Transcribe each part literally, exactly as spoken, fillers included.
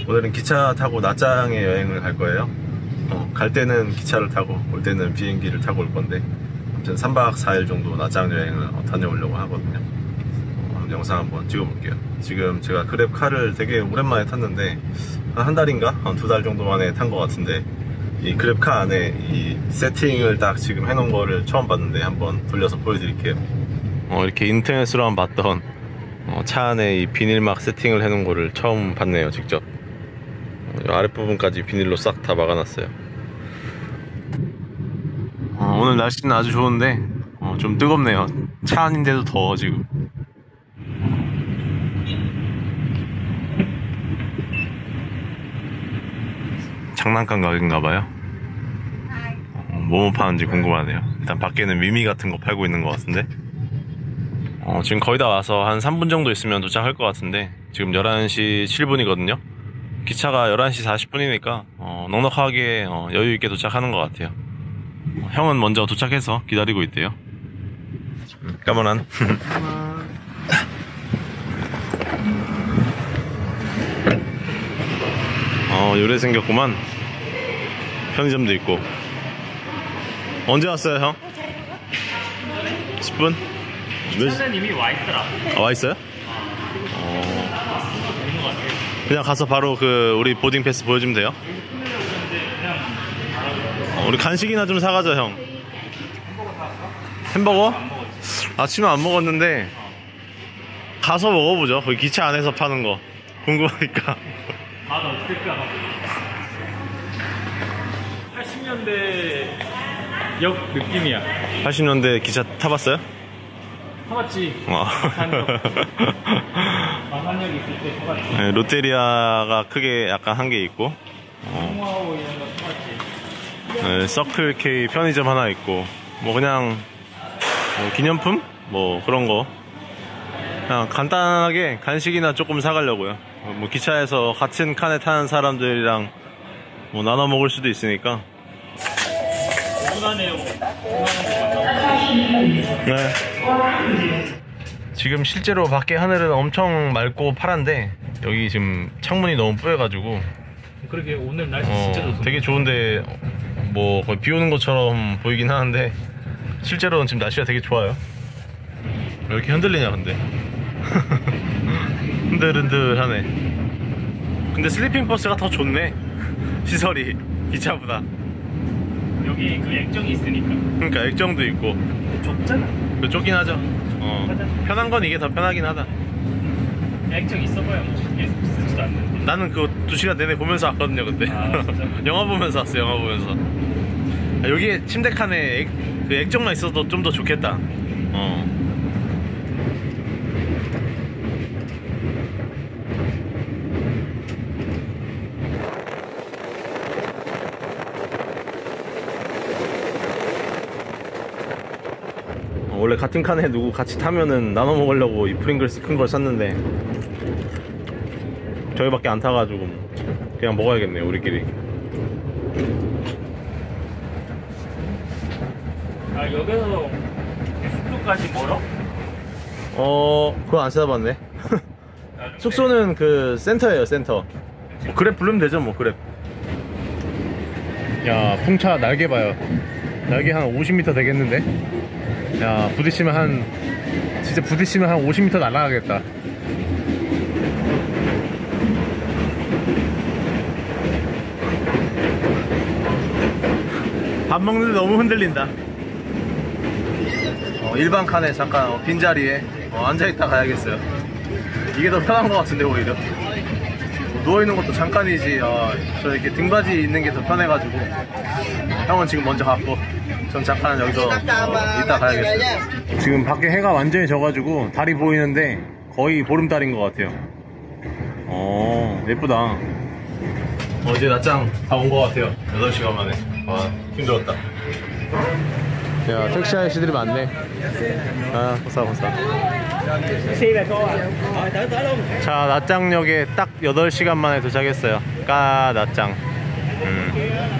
오늘은 기차 타고 나짱에 여행을 갈 거예요. 어, 갈 때는 기차를 타고 올 때는 비행기를 타고 올 건데 아무튼 삼 박 사 일 정도 나짱 여행을 다녀오려고 하거든요. 어, 영상 한번 찍어볼게요. 지금 제가 그랩카를 되게 오랜만에 탔는데 한 한 달인가? 한 두 달 정도 만에 탄 것 같은데 이 그랩카 안에 이 세팅을 딱 지금 해놓은 거를 처음 봤는데 한번 돌려서 보여드릴게요. 어, 이렇게 인터넷으로만 봤던 어, 차 안에 이 비닐막 세팅을 해놓은 거를 처음 봤네요. 직접 어, 아랫부분까지 비닐로 싹 다 막아놨어요. 어, 오늘 날씨는 아주 좋은데 어, 좀 뜨겁네요. 차 안인데도 더워 지금. 장난감 가게인가봐요. 어, 뭐뭐 파는지 궁금하네요. 일단 밖에는 미미 같은 거 팔고 있는 것 같은데 어, 지금 거의 다 와서 한 삼 분 정도 있으면 도착할 것 같은데 지금 열한 시 칠 분이거든요 기차가 열한 시 사십 분이니까 어, 넉넉하게 어, 여유있게 도착하는 것 같아요. 어, 형은 먼저 도착해서 기다리고 있대요. 까만한 어, 요래 생겼구만. 편의점도 있고. 언제 왔어요 형? 십 분? 기차는 이미 와있더라. 아, 와있어요? 어... 그냥 가서 바로 그 우리 보딩 패스 보여주면 돼요? 어, 우리 간식이나 좀 사가자 형. 햄버거? 아침에 안 먹었는데 가서 먹어보죠. 거기 기차 안에서 파는 거 궁금하니까. 아, 어떡할까? 팔십 년대 역 느낌이야. 팔십 년대 기차 타봤어요? 타봤지. 어. 마산역 있을 때 타봤지. 네, 롯데리아가 크게 약간 한 개 있고 홍화호 이런 거 타봤지. 네, 서클 K 편의점 하나 있고 뭐 그냥 뭐 기념품? 뭐 그런 거 그냥 간단하게 간식이나 조금 사가려고요. 뭐 기차에서 같은 칸에 타는 사람들이랑 뭐 나눠 먹을 수도 있으니까. 네. 지금 실제로 밖에 하늘은 엄청 맑고 파란데 여기 지금 창문이 너무 뿌여가지고 그러게 오늘 날씨 어, 진짜 좋던데. 되게 좋은데 뭐 거의 비 오는 것처럼 보이긴 하는데 실제로는 지금 날씨가 되게 좋아요. 왜 이렇게 흔들리냐 근데. 흔들흔들하네. 근데 슬리핑 버스가 더 좋네. 시설이 기차보다. 여기 그 액정이 있으니까. 그러니까 액정도 있고 좁잖아. 그 좁긴 하죠. 어, 편한 건 이게 더 편하긴 하다. 액정 있어봐야 뭐 계속 쓰지도 않는데. 나는 그거 두 시간 내내 보면서 왔거든요 그때. 아, 영화 보면서 왔어. 영화 보면서. 아, 여기에 침대 칸에 액, 그 액정만 있어도 좀 더 좋겠다. 어. 원래 같은 칸에 누구 같이 타면은 나눠 먹으려고 이 프링글스 큰 걸 샀는데 저희밖에 안 타가지고 그냥 먹어야겠네요 우리끼리. 아, 여기서 숙소까지 멀어? 어... 그거 안 찾아봤네. 숙소는 그 센터예요 센터. 뭐 그랩 부르면 되죠 뭐 그랩. 야 풍차 날개 봐요. 날개 한 오십 미터 되겠는데? 야 부딪히면 한 진짜 부딪히면 한 오십 미터 날아가겠다. 밥 먹는데 너무 흔들린다. 어, 일반 칸에 잠깐 어, 빈자리에 어, 앉아있다 가야겠어요. 이게 더 편한 것 같은데 오히려. 누워있는 것도 잠깐이지. 어, 저 이렇게 등받이 있는 게 더 편해가지고. 형은 지금 먼저 갔고 전 잠깐 여기서 어, 이따 가야겠어요. 지금 밖에 해가 완전히 져가지고 달이 보이는데 거의 보름달인 것 같아요. 어 예쁘다. 어제 낮장 다 온 것 같아요. 여덟 시간 만에. 와 힘들었다. 야 택시 아저씨들이 많네. 아 보사 보사. 자 낮장역에 딱 여덟 시간 만에 도착했어요. 까 낮장. 음.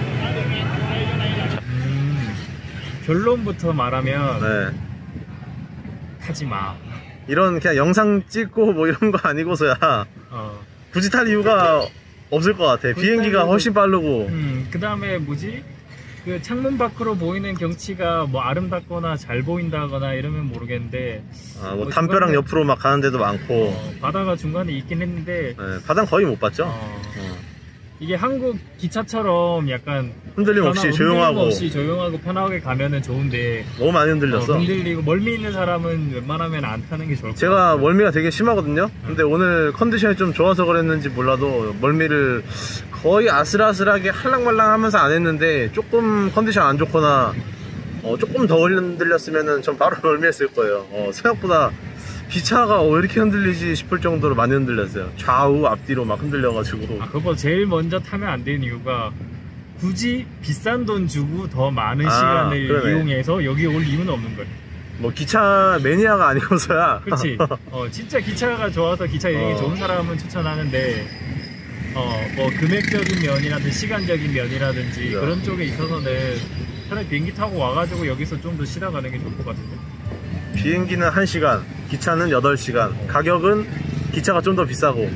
결론부터 말하면 네. 타지마. 이런 그냥 영상 찍고 뭐 이런 거 아니고서야 어. 굳이 탈 이유가 없을 것 같아. 비행기가 훨씬 빠르고. 음, 그 다음에 뭐지? 그 창문 밖으로 보이는 경치가 뭐 아름답거나 잘 보인다거나 이러면 모르겠는데 아, 뭐 뭐 담벼락 중간에- 옆으로 막 가는 데도 많고. 어, 바다가 중간에 있긴 했는데 네, 바다는 거의 못 봤죠. 어, 어. 이게 한국 기차처럼 약간 흔들림 없이 편하- 조용하고. 흔들림 없이 조용하고 편하게 가면은 좋은데 너무 많이 흔들렸어. 어, 흔들리고 멀미 있는 사람은 웬만하면 안 타는 게 좋을 것 제가 같아요. 멀미가 되게 심하거든요. 근데 오늘 컨디션이 좀 좋아서 그랬는지 몰라도 멀미를 거의 아슬아슬하게 할랑말랑 하면서 안 했는데 조금 컨디션 안 좋거나 어, 조금 더 흔들렸으면 전 바로 멀미했을 거예요. 어, 생각보다 기차가 왜 이렇게 흔들리지 싶을 정도로 많이 흔들렸어요. 좌우 앞뒤로 막 흔들려가지고. 아, 그거 제일 먼저 타면 안 되는 이유가 굳이 비싼 돈 주고 더 많은 아, 시간을 그러네. 이용해서 여기 올 이유는 없는 거예요. 뭐 기차 매니아가 아니어서야. 그렇지. 어, 진짜 기차가 좋아서 기차 여행이 어. 좋은 사람은 추천하는데 어, 뭐 금액적인 면이라든지 시간적인 면이라든지 그죠. 그런 쪽에 있어서는 차라리 비행기 타고 와가지고 여기서 좀 더 쉬다 가는 게 좋을 것 같은데. 비행기는 한 시간, 기차는 여덟 시간. 가격은 기차가 좀 더 비싸고.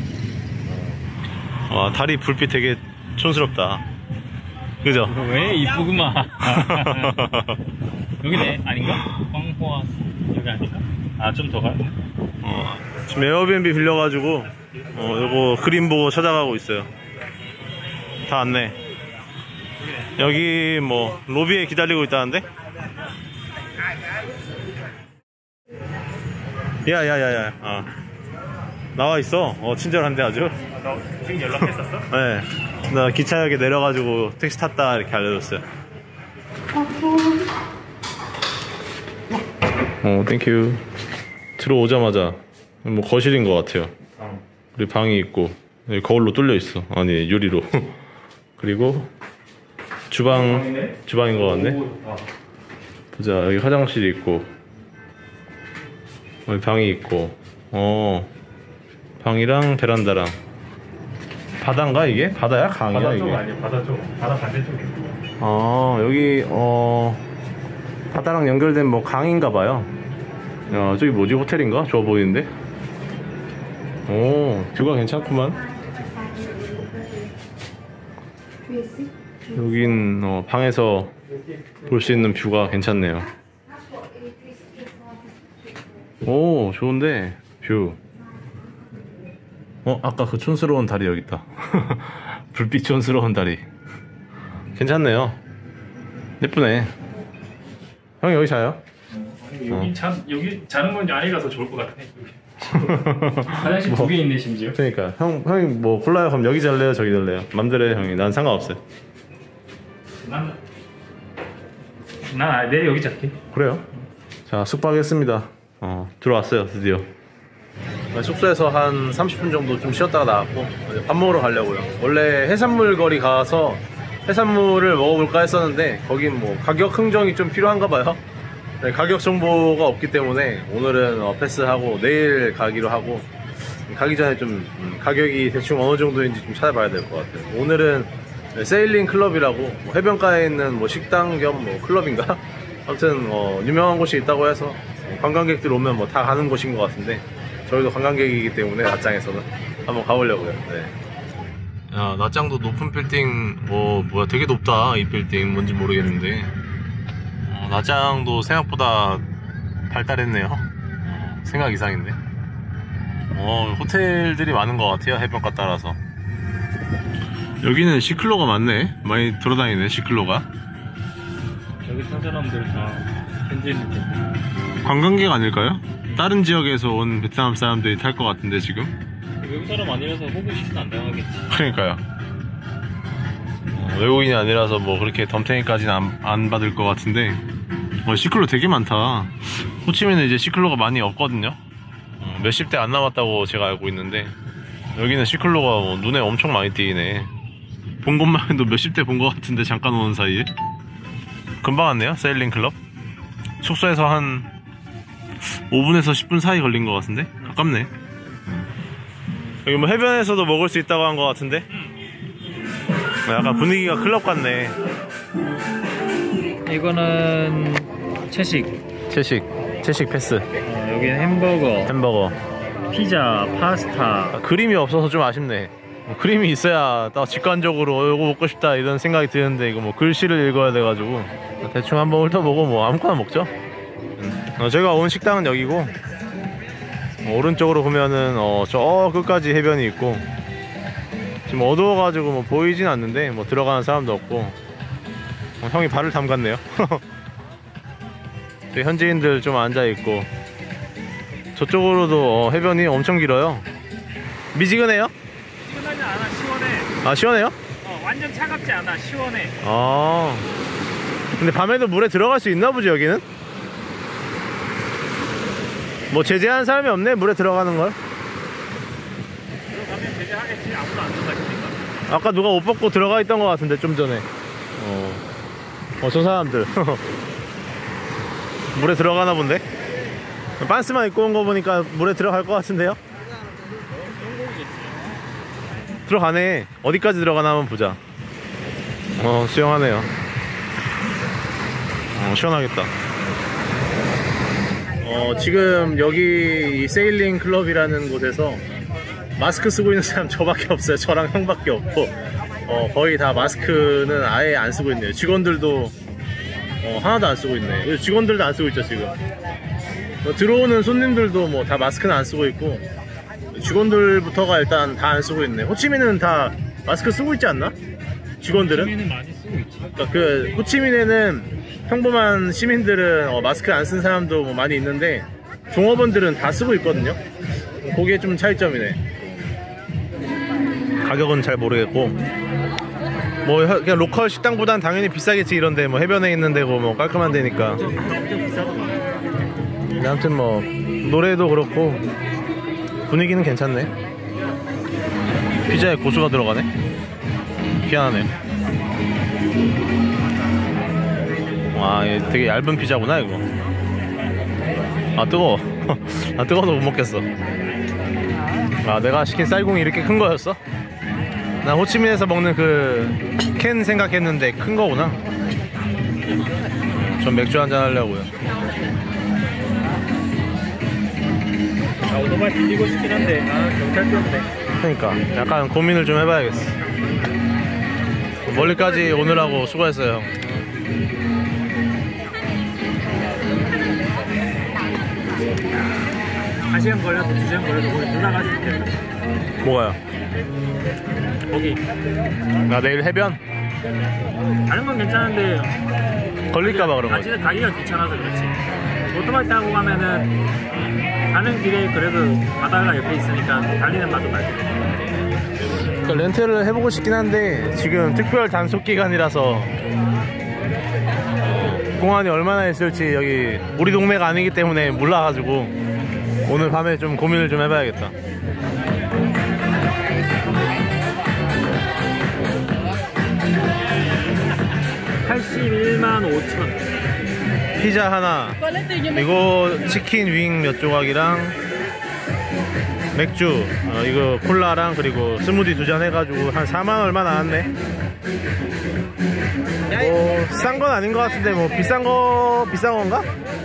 와, 다리 불빛 되게 촌스럽다. 그죠? 왜 이쁘구만. 여기네 아닌가? 황호아 여기 아닌가? 아 좀 더 가? 어, 지금 에어비앤비 빌려가지고 어, 요거 그림 보고 찾아가고 있어요. 다 왔네. 여기 뭐 로비에 기다리고 있다는데? 야야야야. 아. 나와 있어. 어, 친절한데 아주. 너 지금 연락했었어? 네. 나 기차역에 내려가지고 택시 탔다 이렇게 알려줬어요. 어, 땡큐. 들어오자마자 뭐 거실인 것 같아요. 그리고 방이 있고 여기 거울로 뚫려 있어. 아니 유리로. 그리고 주방 주방인 것 같네. 보자, 여기 화장실이 있고 여기 방이 있고 어 방이랑 베란다랑 바다인가 이게? 바다야? 강이야 바다 이게? 쪽 아니야? 바다 쪽. 바다 반대쪽에. 아 여기 어 바다랑 연결된 뭐 강인가 봐요. 야 저기 뭐지? 호텔인가? 좋아 보이는데? 오 뷰가 괜찮구만. 여긴 어, 방에서 볼 수 있는 뷰가 괜찮네요. 오 좋은데 뷰. 어 아까 그 촌스러운 다리 여기 있다. 불빛 촌스러운 다리 괜찮네요. 예쁘네. 형 여기 자요? 아니, 여기 자 여기 자는 건 아니라서 좋을 것 같아. 화장실 두 개 있네 심지어. 그러니까 형 형이 뭐 골라요. 그럼 여기 잘래요? 저기 잘래요? 맘대로 해 형이. 난 상관없어요. 난, 난 내일 여기 잘게. 그래요? 자 숙박했습니다. 어 들어왔어요 드디어. 숙소에서 한 삼십 분 정도 좀 쉬었다가 나왔고 이제 밥 먹으러 가려고요. 원래 해산물 거리 가서 해산물을 먹어볼까 했었는데 거긴 뭐 가격 흥정이 좀 필요한가 봐요. 네, 가격 정보가 없기 때문에 오늘은 어, 패스하고 내일 가기로 하고 가기 전에 좀 음, 가격이 대충 어느 정도인지 좀 찾아봐야 될 것 같아요. 오늘은 네, 세일링 클럽이라고 뭐 해변가에 있는 뭐 식당 겸 뭐 클럽인가? 아무튼 어, 유명한 곳이 있다고 해서 관광객들 오면 뭐 다 가는 곳인 것 같은데 저희도 관광객이기 때문에 낮장에서는 한번 가보려고요. 네. 야 낮장도 높은 빌딩 뭐 뭐야 되게 높다. 이 빌딩 뭔지 모르겠는데 어, 낮장도 생각보다 발달했네요. 어, 생각 이상인데 어, 호텔들이 많은 것 같아요. 해변가 따라서. 여기는 시클로가 많네. 많이 돌아다니네 시클로가. 여기 산 사람들 다 현지인. 관광객 아닐까요? 다른 지역에서 온 베트남 사람들이 탈 것 같은데 지금. 외국 사람 아니라서 호구 시선 안 당하겠지. 그러니까요. 어, 외국인이 아니라서 뭐 그렇게 덤탱이까지는 안, 안 받을 것 같은데 어, 시클로 되게 많다. 호치민은 이제 시클로가 많이 없거든요. 어, 몇십 대 안 남았다고 제가 알고 있는데 여기는 시클로가 뭐 눈에 엄청 많이 띄네. 본 것만 해도 몇십 대 본 것 같은데 잠깐 오는 사이에. 금방 왔네요. 세일링 클럽. 숙소에서 한 오 분에서 십 분 사이 걸린 것 같은데 가깝네. 여기 뭐 해변에서도 먹을 수 있다고 한 것 같은데 약간 분위기가 클럽 같네. 이거는 채식. 채식 채식 패스. 어, 여기는 햄버거, 햄버거. 피자, 파스타. 아, 그림이 없어서 좀 아쉽네. 뭐 그림이 있어야 딱 직관적으로 어, 이거 먹고 싶다 이런 생각이 드는데 이거 뭐 글씨를 읽어야 돼가지고 대충 한번 훑어보고 뭐 아무거나 먹죠. 어, 저희가 온 식당은 여기고 어, 오른쪽으로 보면은 어, 저 끝까지 해변이 있고 지금 어두워가지고 뭐 보이진 않는데 뭐 들어가는 사람도 없고 어, 형이 발을 담갔네요. 현지인들 좀 앉아있고 저쪽으로도 어, 해변이 엄청 길어요. 미지근해요? 시원하지 않아. 시원해. 아 시원해요? 어, 완전 차갑지 않아. 시원해. 아 근데 밤에도 물에 들어갈 수 있나 보지 여기는? 뭐 제재한 사람이 없네 물에 들어가는 걸. 들어가면 제재하겠지. 아무도 안 들어가니까. 아까 누가 옷 벗고 들어가 있던 것 같은데 좀 전에. 어, 어 저 사람들 물에 들어가나 본데? 반스만 입고 온 거 보니까 물에 들어갈 것 같은데요? 들어가네. 어디까지 들어가나 한번 보자. 어 수영하네요. 어 시원하겠다. 어 지금 여기 이 세일링 클럽이라는 곳에서 마스크 쓰고 있는 사람 저밖에 없어요. 저랑 형밖에 없고 어 거의 다 마스크는 아예 안 쓰고 있네요. 직원들도 어 하나도 안 쓰고 있네. 직원들도 안 쓰고 있죠 지금. 뭐 들어오는 손님들도 뭐 다 마스크는 안 쓰고 있고 직원들부터가 일단 다 안 쓰고 있네. 호치민은 다 마스크 쓰고 있지 않나? 직원들은? 호치민은 많이 쓰고 있지. 그러니까 그 호치민에는 평범한 시민들은 어, 마스크 안 쓴 사람도 뭐 많이 있는데 종업원들은 다 쓰고 있거든요. 그게 좀 차이점이네. 가격은 잘 모르겠고 뭐 그냥 로컬 식당보단 당연히 비싸겠지. 이런데 뭐 해변에 있는 데고 뭐 깔끔한 데니까. 근데 아무튼 뭐 노래도 그렇고 분위기는 괜찮네. 피자에 고수가 들어가네. 희한하네. 와, 되게 얇은 피자구나 이거. 아 뜨거워. 아 뜨거워서 못 먹겠어. 아 내가 시킨 쌀국이 이렇게 큰 거였어? 난 호치민에서 먹는 그 캔 생각했는데 큰 거구나. 전 맥주 한잔 하려고요. 아, 오토바이 빌리고 싶긴 한데 아 경찰 때문에. 그러니까 약간 고민을 좀 해봐야겠어. 멀리까지 오느라고 수고했어요 형. 한 시간 걸려도 두 시간 걸려도 거기 들어갈 수 있겠다. 뭐가요? 거기 나 내일 해변? 다른 건 괜찮은데 걸릴까봐 그런 거지. 가기, 가기가 귀찮아서 그렇지. 오토바이 타고 가면은 가는 길에 그래도 바다가 옆에 있으니까 달리는 맛도 나지. 그러니까 렌트를 해보고 싶긴 한데 지금 특별 단속 기간이라서 공안이 얼마나 있을지 여기 우리 동네가 아니기 때문에 몰라가지고 오늘 밤에 좀 고민을 좀 해봐야겠다. 팔십일만 오천. 피자 하나 그리고 치킨 윙 몇 조각이랑 맥주 어, 이거 콜라랑 그리고 스무디 두 잔 해가지고 한 사만 얼마 나왔네. 뭐 싼 건 아닌 것 같은데 뭐 비싼 거 비싼 건가?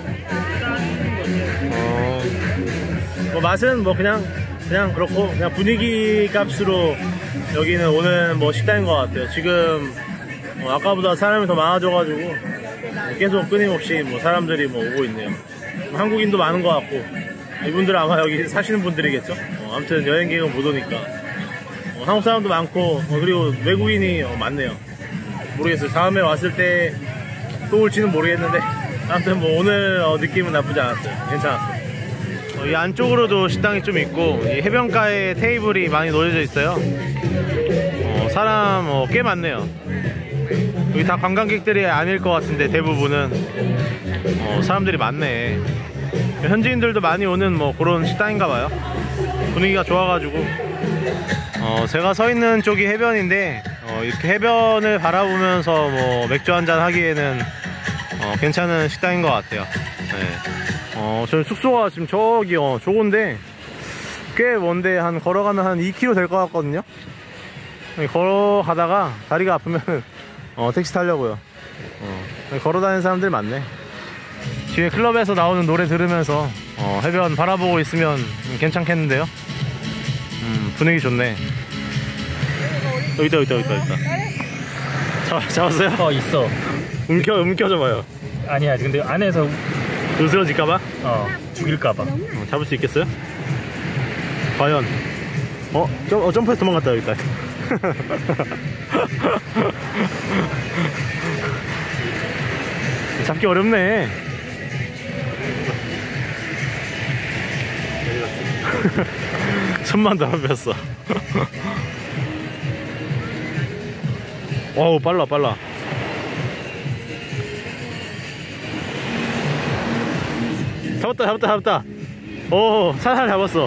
어, 뭐 맛은 뭐 그냥 그냥 그렇고 그냥 분위기 값으로 여기는 오는 뭐 식당인 것 같아요. 지금 뭐 아까보다 사람이 더 많아져가지고 계속 끊임없이 뭐 사람들이 뭐 오고 있네요. 뭐 한국인도 많은 것 같고 이분들은 아마 여기 사시는 분들이겠죠. 어, 아무튼 여행객은 못 오니까 어, 한국 사람도 많고 어, 그리고 외국인이 어, 많네요. 모르겠어요. 다음에 왔을 때 또 올지는 모르겠는데 아무튼 뭐 오늘 어, 느낌은 나쁘지 않았어요. 괜찮았어요. 어, 이 안쪽으로도 식당이 좀 있고 이 해변가에 테이블이 많이 놓여져 있어요. 어, 사람 어, 꽤 많네요. 여기 다 관광객들이 아닐 것 같은데 대부분은 어, 사람들이 많네. 현지인들도 많이 오는 뭐 그런 식당인가 봐요. 분위기가 좋아가지고 어, 제가 서 있는 쪽이 해변인데 어, 이렇게 해변을 바라보면서 뭐 맥주 한잔 하기에는 어, 괜찮은 식당인 것 같아요. 네. 어, 저희 숙소가 지금 저기 어, 저건데 꽤 먼데 한 걸어가면 한 이 킬로미터 될 것 같거든요. 걸어가다가 다리가 아프면 어, 택시 타려고요. 어, 걸어다니는 사람들이 많네. 뒤에 클럽에서 나오는 노래 들으면서 어, 해변 바라보고 있으면 괜찮겠는데요. 음, 분위기 좋네. 여기 있다, 여기 있다, 여기 있다, 여기 있다. 잡, 잡았어요? 어 있어. 움켜, 움켜줘봐요. 아니야 근데 안에서 으스러질까봐? 어 죽일까봐. 어, 잡을 수 있겠어요? 과연? 어? 점, 어 점프해서 도망갔다, 여기 있다. 잡기 어렵네. 손만 더럽혔어. 와우, 빨라 빨라. 잡았다 잡았다 잡았다. 오, 살살 잡았어.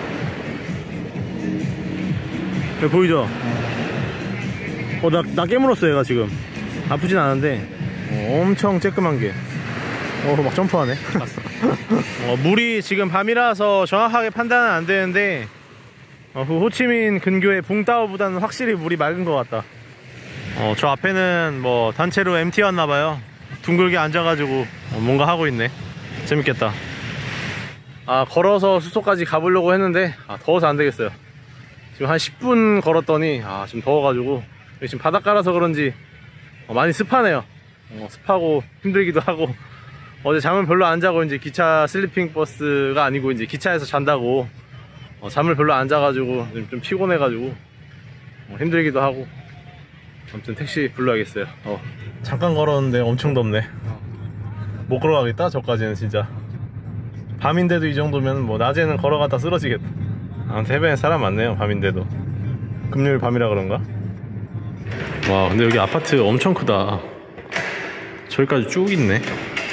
여기 보이죠? 어, 나, 나 깨물었어 얘가 지금. 아프진 않은데 어, 엄청 쬐끄만 게. 어, 막 점프하네. 어, 물이 지금 밤이라서 정확하게 판단은 안 되는데 어, 그 호치민 근교의 붕따오보다는 확실히 물이 맑은 것 같다. 어, 저 앞에는 뭐 단체로 엠티 왔나봐요. 둥글게 앉아가지고 어, 뭔가 하고 있네. 재밌겠다. 아, 걸어서 숙소까지 가보려고 했는데 아, 더워서 안 되겠어요. 지금 한 십 분 걸었더니 아, 좀 더워가지고 지금 바닷가라서 그런지 어, 많이 습하네요. 어, 습하고 힘들기도 하고 어제 잠을 별로 안 자고 이제 기차 슬리핑 버스가 아니고 이제 기차에서 잔다고 어, 잠을 별로 안 자가지고 좀, 좀 피곤해가지고 어, 힘들기도 하고 아무튼 택시 불러야겠어요. 어, 잠깐 걸었는데 엄청 덥네. 못 걸어가겠다 저까지는. 진짜 밤인데도 이 정도면 뭐 낮에는 걸어가다 쓰러지겠다. 아무튼 해변에 사람 많네요. 밤인데도. 금요일 밤이라 그런가? 와, 근데 여기 아파트 엄청 크다. 저기까지 쭉 있네.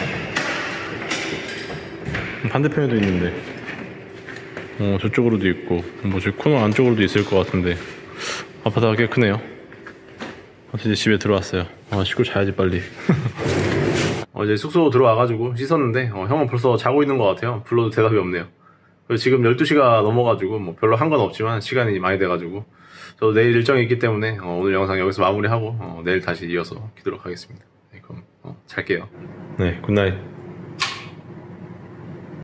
반대편에도 있는데 어, 저쪽으로도 있고 뭐 저 코너 안쪽으로도 있을 것 같은데 아파트가 꽤 크네요. 이제 집에 들어왔어요. 아, 씻고 자야지 빨리. 어제 숙소 들어와가지고 씻었는데 어, 형은 벌써 자고 있는 것 같아요. 불러도 대답이 없네요. 그리고 지금 열두 시가 넘어가지고 뭐 별로 한 건 없지만 시간이 많이 돼가지고 저도 내일 일정이 있기 때문에 어, 오늘 영상 여기서 마무리하고 어, 내일 다시 이어서 키도록 하겠습니다. 네, 그럼 어, 잘게요. 네, 굿나잇.